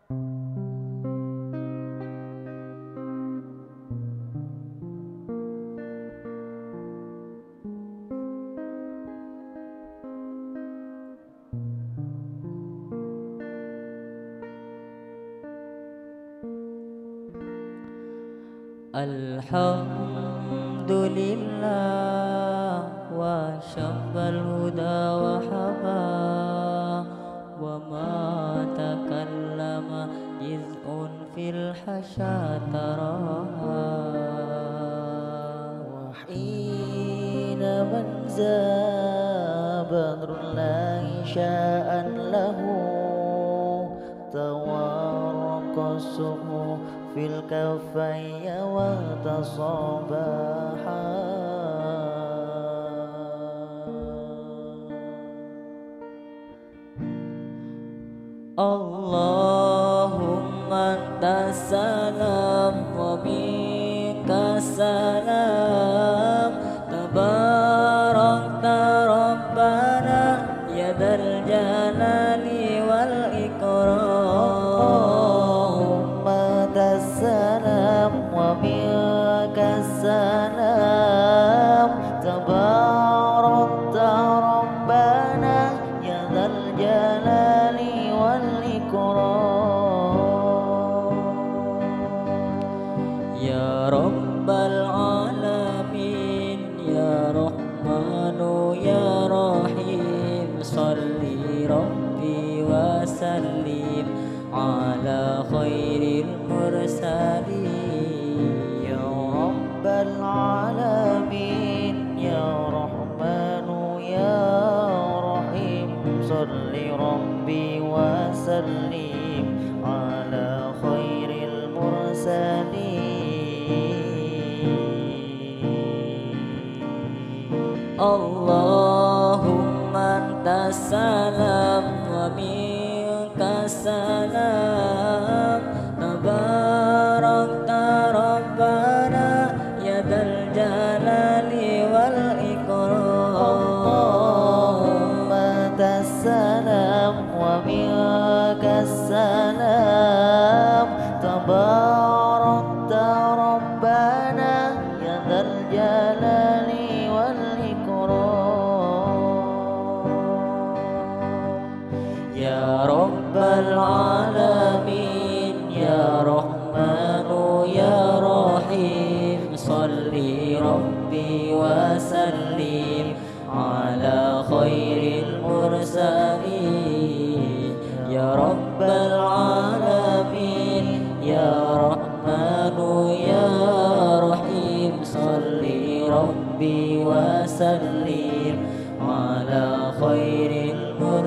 Alhamdulillah wa syabbal huda wa haba wa ma takallama jiz'un fil hasyataraha wa hina man zabadrullahi sya'an lahu tawarqasuhu fil kafayya wa tasabaha Allahumma tasalam wa minka salam tabarakta rabbana ya dzal jalali wal ikram salam wa minka salam tabarakta rabbana ya dzal jalali wal ikram ya rabbal alamin ya rahmanu ya rahim salli rabbi wa sallim ala khairil mursalin ya rabbal alamin ya rahmanu ya rahim salli rabbi wa sallim ala khairil mursalin Allahumma antas salam wa minkas salam tabarakta rabbana ya dzal jalali wal ikram Allahumma tassalam wa minkas salam tabarakta rabbana ya dzal jalali wal ya rabbal alamin ya rahmanu ya rahim salli rabbi wa sallim ala khairil mursalin ya rabbal alamin ya rahmanu ya rahim salli rabbi wa sallim ala khairil mursalin